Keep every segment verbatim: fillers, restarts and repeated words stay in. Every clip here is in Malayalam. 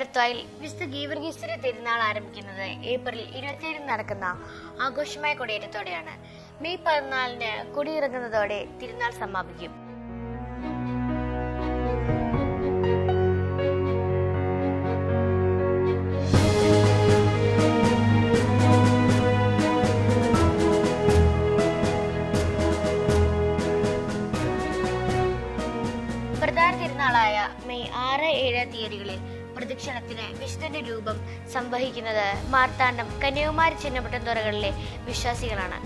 കർത്താവിൽ വിശുദ്ധ ഗീവർഗീസിന്റെ തിരുനാൾ ആരംഭിക്കുന്നത് ഏപ്രിൽ ഇരുപത്തിയേഴിന് നടക്കുന്ന ആഘോഷമായ കൊടിയേറ്റത്തോടെയാണ്. മെയ് പതിനാലിന് കൊടിയിറങ്ങുന്നതോടെ തിരുനാൾ സമാപിക്കും. പ്രധാന തിരുനാളായ മെയ് ആറ് ഏഴ് തീയതികളിൽ പ്രദക്ഷിണത്തിന് വിശുദ്ധന്റെ രൂപം സംവഹിക്കുന്നത് മാർത്താണ്ഡം, കന്യാകുമാരി, ചിന്നപട്ടംതുറകളിലെ വിശ്വാസികളാണ്.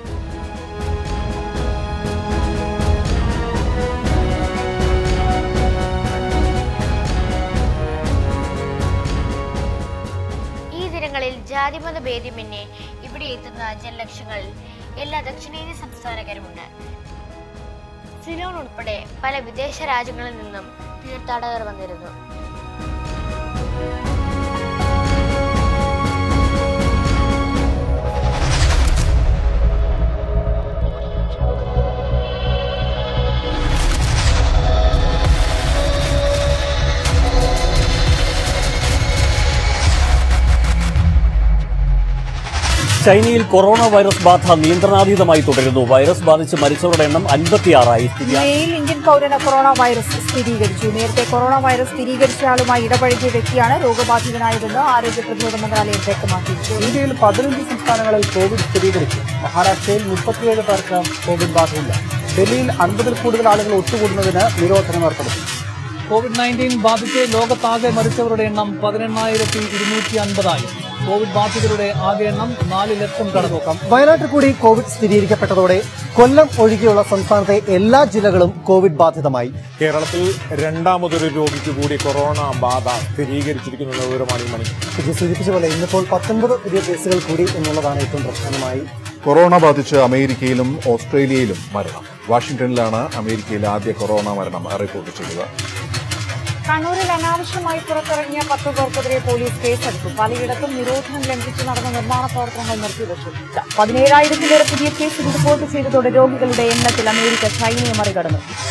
ഈ ദിനങ്ങളിൽ ജാതിമത ഭേദമന്യേ ഇവിടെ എത്തുന്ന ജനലക്ഷങ്ങളിൽ എല്ലാ ദക്ഷിണേന്ത്യൻ സംസ്ഥാനക്കാരുമുണ്ട്. സിലോൺ ഉൾപ്പെടെ പല വിദേശ രാജ്യങ്ങളിൽ നിന്നും തീർത്ഥാടകർ വന്നിരുന്നു. ചൈനയിൽ കൊറോണ വൈറസ് ബാധ നിയന്ത്രണാതീതമായി തുടരുന്നു. വൈറസ് ബാധിച്ച് മരിച്ചവരുടെ എണ്ണം അൻപത്തിയാറായി. യുഎഇയിൽ ഇന്ത്യൻ പൗരന് കൊറോണ വൈറസ് സ്ഥിരീകരിച്ചു. നേരത്തെ കൊറോണ വൈറസ് സ്ഥിരീകരിച്ചയാളുമായി ഇടപഴകിയ വ്യക്തിയാണ് രോഗബാധിതനായതെന്ന് ആരോഗ്യ പ്രതിരോധ മന്ത്രാലയം വ്യക്തമാക്കി. ഇന്ത്യയിൽ പതിനഞ്ച് സംസ്ഥാനങ്ങളിൽ കോവിഡ് സ്ഥിരീകരിച്ചു. മഹാരാഷ്ട്രയിൽ മുപ്പത്തിയേഴ് പേർക്ക് കോവിഡ് ബാധയില്ല. ഡൽഹിയിൽ അൻപതിൽ കൂടുതൽ ആളുകൾ ഒത്തുകൂടുന്നതിന് നിരോധനം ഏർപ്പെടുത്തി. കോവിഡ് നയൻറ്റീൻ ബാധിച്ച് ലോകത്താകെ മരിച്ചവരുടെ എണ്ണം പതിനെണ്ണായിരത്തി ഇരുന്നൂറ്റി അൻപതായി. കോവിഡ് ബാധിതരുടെ ആകെ എണ്ണം നാല് ലക്ഷം കടന്നു. വയനാട്ടിൽ കൂടി കോവിഡ് സ്ഥിരീകരിക്കപ്പെട്ടതോടെ കൊല്ലം ഒഴികെയുള്ള സംസ്ഥാനത്തെ എല്ലാ ജില്ലകളും കോവിഡ് ബാധിതമായി. കേരളത്തിൽ രണ്ടാമതൊരു രോഗിക്ക് കൂടി കൊറോണ ബാധ സ്ഥിരീകരിച്ചിരിക്കുന്ന വിവരമാണ് ഈ മണി സൂചിപ്പിച്ച പോലെ ഇന്നിപ്പോൾ പത്തൊൻപത് പുതിയ കേസുകൾ കൂടി എന്നുള്ളതാണ് ഏറ്റവും പ്രധാനമായി. കൊറോണ ബാധിച്ച് അമേരിക്കയിലും ഓസ്ട്രേലിയയിലും മരണം. വാഷിംഗ്ടണിലാണ് അമേരിക്കയിലെ ആദ്യ കൊറോണ മരണം റിപ്പോർട്ട് ചെയ്തത്. കണ്ണൂരിൽ അനാവശ്യമായി പുറത്തിറങ്ങിയ പത്ത് പേർക്കെതിരെ പോലീസ് കേസെടുത്തു. പലയിടത്തും നിരോധനം ലംഘിച്ച് നടന്ന നിർമ്മാണ പ്രവർത്തനങ്ങൾ നിർത്തിവച്ചു. പതിനേഴായിരത്തിലേറെ പുതിയ കേസ് റിപ്പോർട്ട് ചെയ്തതോടെ രോഗികളുടെ എണ്ണത്തിൽ അമേരിക്ക ചൈനയെ മറികടന്നു.